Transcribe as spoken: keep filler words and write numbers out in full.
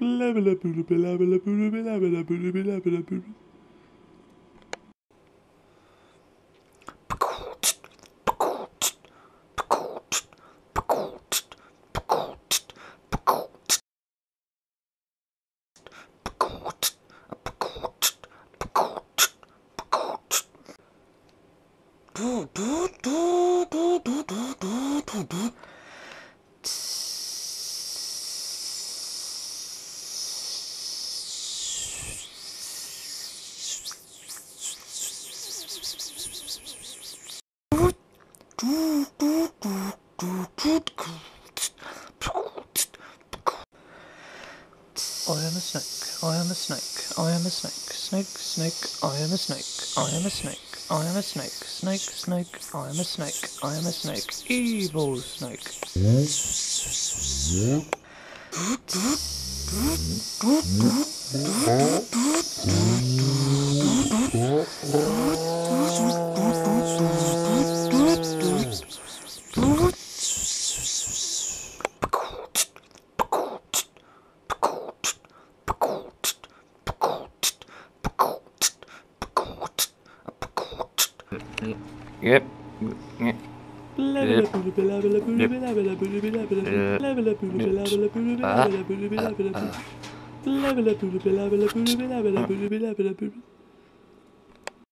I am a snake, I am a snake, I am a snake, snake, snake, I am a snake, I am a snake, I am a snake, snake, snake, I am a snake, I am a snake, evil snake. Yep. Yep. Yep. Yep.